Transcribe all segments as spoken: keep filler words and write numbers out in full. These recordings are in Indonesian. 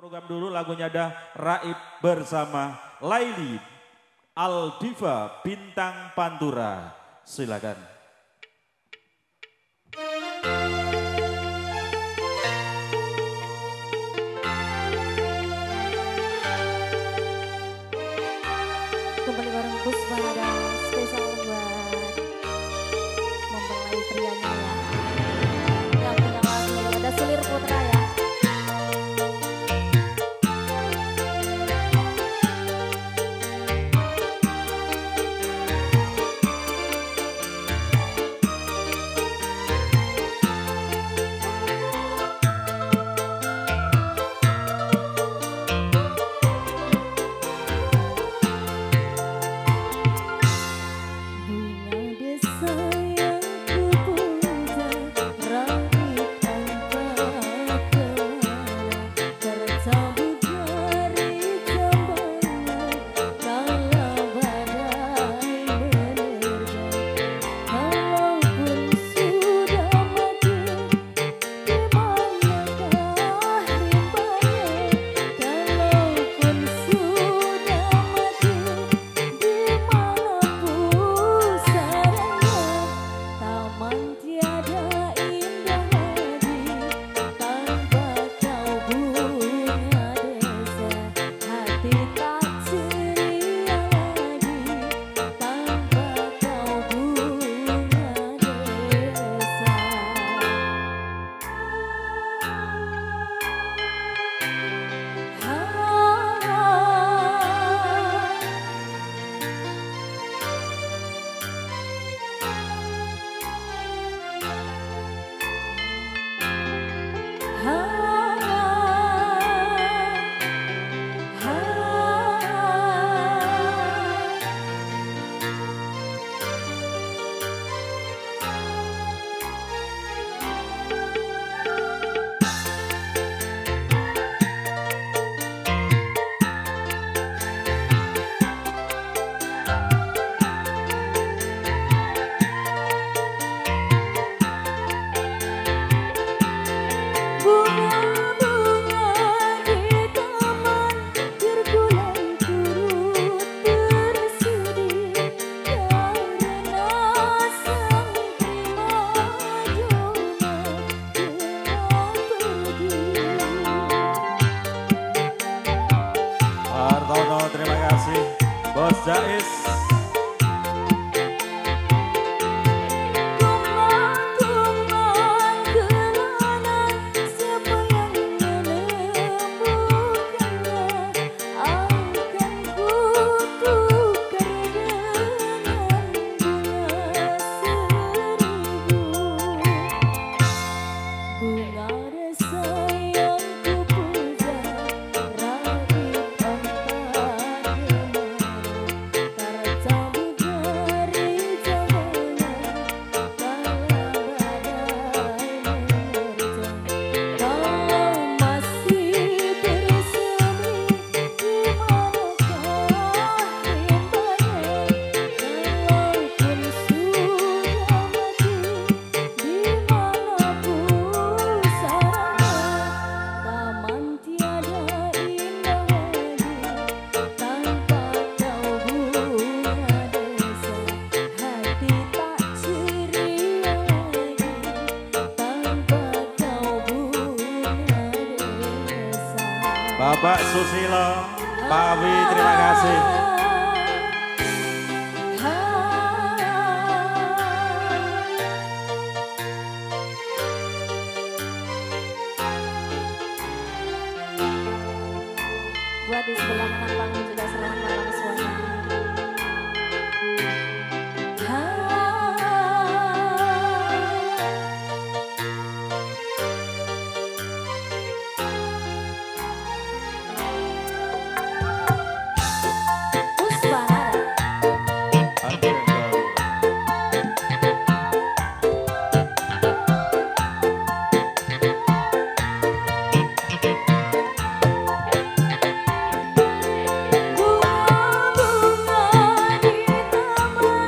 program dulu, lagunya ada Raib bersama Laili Aldiva Bintang Pantura. Silakan. Kembali bareng Puspa dan spesial buat mempelai prianya ya. Yang punya lagu ada Selir Putra ya. Terima kasih Bos Jais. Bapak Susilo, Pak Abi, terima kasih. Buat di sebelah kanan panggung juga selamat malam semuanya. Bunga-bunga di taman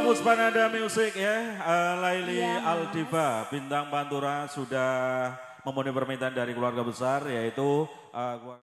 Puspanada Music ya, uh, Laili Iya, Mas. Aldiva, bintang Pantura sudah memenuhi permintaan dari keluarga besar yaitu uh,